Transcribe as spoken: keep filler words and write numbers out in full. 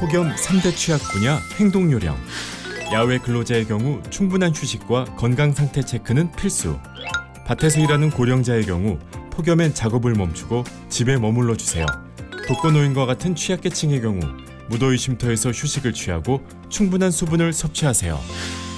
폭염 삼 대 취약 분야 행동요령. 야외 근로자의 경우 충분한 휴식과 건강 상태 체크는 필수. 밭에서 일하는 고령자의 경우 폭염엔 작업을 멈추고 집에 머물러 주세요. 독거노인과 같은 취약계층의 경우 무더위 쉼터에서 휴식을 취하고 충분한 수분을 섭취하세요.